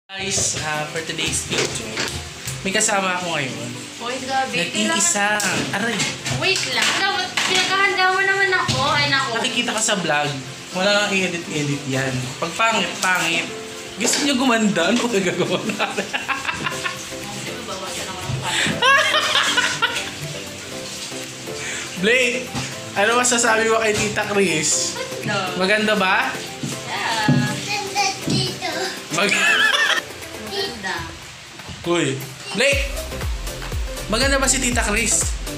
Guys, for today's video, may kasama ako ngayon. Uy, gabi. Nag-iisa. Aray. Wait lang. Dapat pinaghahanda mo naman ako. Ay, nako. Nakikita ka sa vlog. Wala nang i-edit yan. Pag pangit, pangit. Gusto niyo gumanda? Ano ka gagawa natin? Blake, ano masasabi mo kay Tita Chris? No. Maganda ba? Yeah. Maganda. Kuy. Blake! Maganda ba si Tita Chris?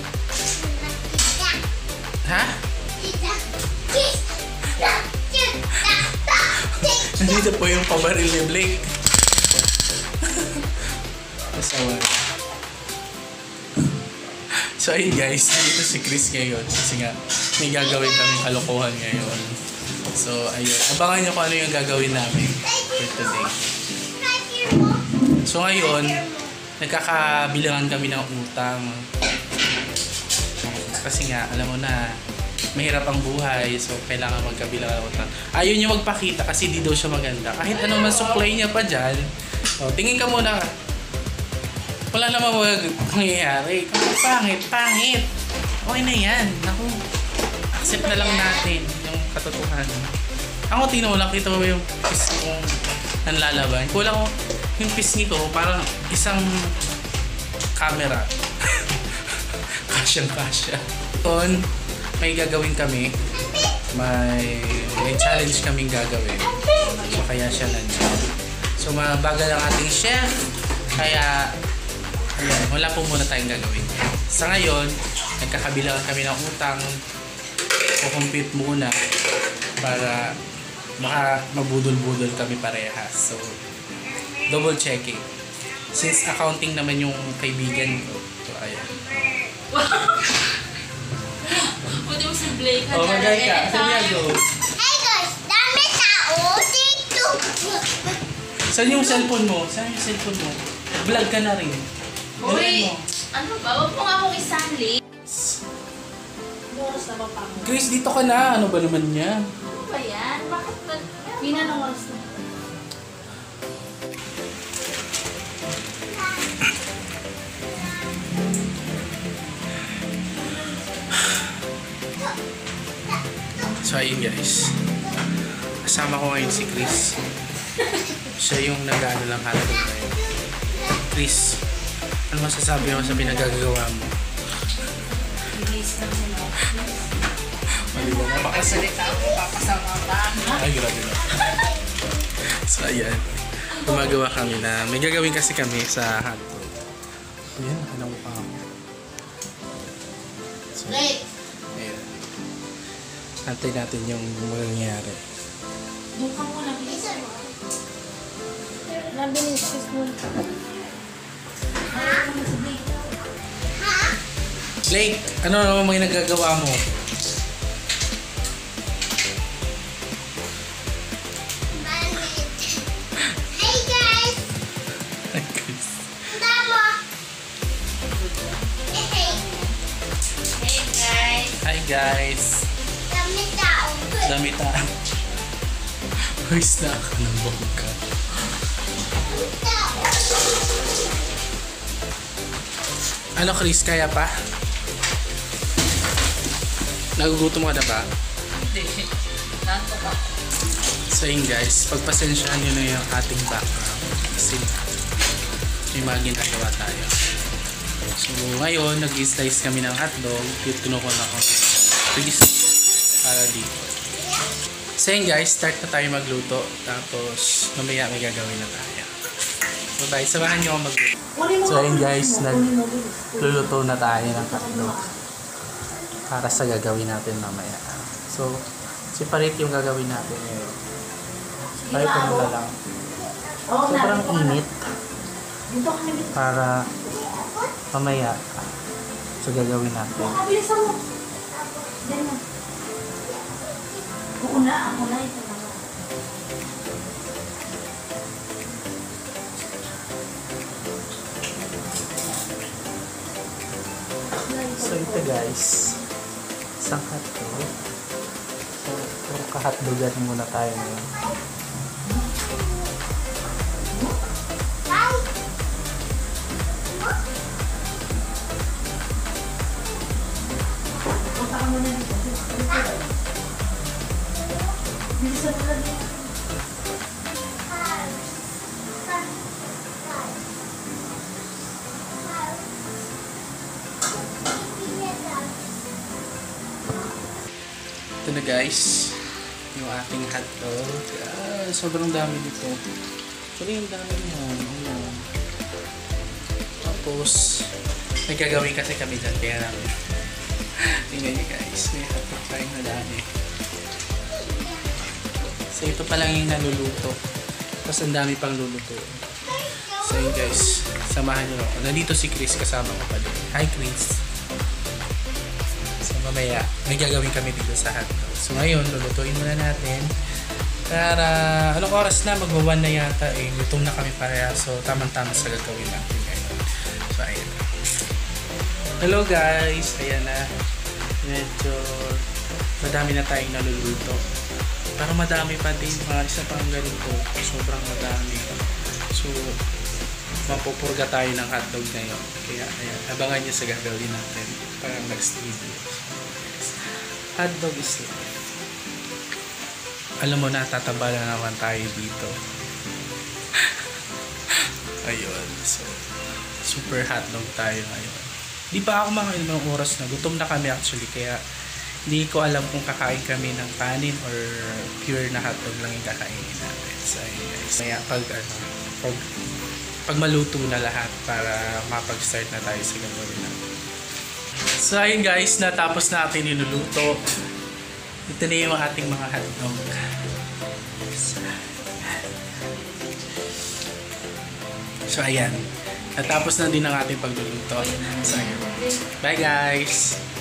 Ha? Nandito po yung pabaril ni Blake. Masawa. So ayun guys, dito si Chris ngayon. Kasi nga, may gagawin kaming kalokohan ngayon. So ayun, abangan nyo kung ano yung gagawin namin for today. So ngayon, nagkakabilangan kami ng utang. Kasi nga, alam mo na, mahirap ang buhay. So kailangan magkabilangan ng utang. Ayaw niya magpakita kasi di daw siya maganda. Kahit ano man suklay niya pa dyan. So, tingin ka muna. Wala namang mangyayari. Pangit, pangit. Okay na yan. Naku, accept na lang natin yung katotohanan. Ako, tingnan mo lang, kita mo yung pisngi kong nanlalaban. Kulang ko, yung pisngi ko, parang isang camera. Kasyang-kasya. Doon, may gagawin kami. May challenge kaming gagawin. So, kaya siya nandiyan. So, mabagal ang ating chef. Kaya, ayan, wala po muna tayong gagawin. Sa ngayon, nagkakabilangan kami ng utang. Kukumpit muna para baka mabudol-budol kami parehas. So, double checking. Since accounting naman yung kaibigan ko. So, ayan. Pwede mo si Blake. Oh, magay ka. Saan niya go? Hey guys, dami tao dito. Saan yung cellphone mo? Saan yung cellphone mo? Vlog ka na rin. Uy, ano ba? Huwag mo nga akong isali. Oras na ba pa mo? Chris, dito ka na. Ano ba naman yan? Ano ba yan? Bakit ba? Ginanong oras na. So ayun guys, kasama ko ngayon si Chris. Siya yung nag-ano lang hotdog ngayon. Chris, ano masasabi mo sa pinagagawa mo? Release na sila. Mali ba? Papasalita ako, papasama pa. Ay, grabe na. So ayan, gumagawa kami na, may gagawin kasi kami sa hotdog. Ayan, nakinawa pa ako. So, Blake! ayan. Antay natin yung mangyayari. Doon ka muna, bilis mo. Nabilis, bilis mo. Blake, ano naman mga nagagawa mo? Hey guys, Ay, Chris. tama. Hey, Hey guys! Hi guys. dami tao. Dami tao. Pawis na ako ng bongga. Ano Chris, kaya pa? Nagugutom ka na ba? Hindi. Nanto ka. So yun guys, pagpasensyahan nyo na yung ating background. Kasi may mga ginagawa tayo. So ngayon, nag-slice kami ng hotdog. Tinukon ako. Please, para dito. So yun guys, start na tayo magluto. Tapos mamaya may gagawin na tayo. So bye, samahan nyo ako magluto. So yun guys, nagluluto na tayo ng hotdog. Para sa gagawin natin mamaya. So, separate yung gagawin natin ngayon. Tayo pa muna lang. Sobrang init. Para mamaya sa gagawin natin. Bilisan mo. Diyan na. Una, ako na ito na. So ito guys, isang hotdog. So, puro kahotdogan muna tayo ngayon. na guys yung ating hotdog. Sobrang dami dito. Actually, yung dami yan. Ayan. Tapos, may gagawin kasi kami dyan. Kaya namin. Tingnan nyo guys. May hotdog tayong na dami. So, ito pa lang yung naluluto. Tapos, ang dami pang luluto. So, yun guys. Samahan nyo ako. Nandito si Chris. Kasama ko pa din. Hi, Chris. So, mamaya, may gagawin kami dito sa hotdog. So, ngayon, lulutuin muna natin. Para, anong oras na? Magwa-1 na yata eh. Gutom na kami pareha. So, tamang-tama sa gagawin natin ngayon. So, ayan. Hello guys! Ayan na. Medyo madami na tayong naluluto. Parang madami pa din. Mga isa pang ganito. Sobrang madami. So, mapupurga tayo ng hotdog ngayon. Kaya, ayan. Abangan nyo sa gagawin natin. Parang next video. Hotdog is life. Alam mo na, tataba na naman tayo dito. Ayun. So, super hotdog tayo ngayon. Di pa ako mga ilang oras na. Gutom na kami actually. Kaya, hindi ko alam kung kakain kami ng kanin or pure na hotdog lang yung kakainin natin. So, ayun guys. Kaya pag maluto na lahat para mapag-start na tayo sa gagawin natin. So, ayun guys. Natapos na ating niluluto. Ito na yung ating mga hotdog. So, ayan. Natapos na din ang ating pagluluto. So, ayan. Bye guys!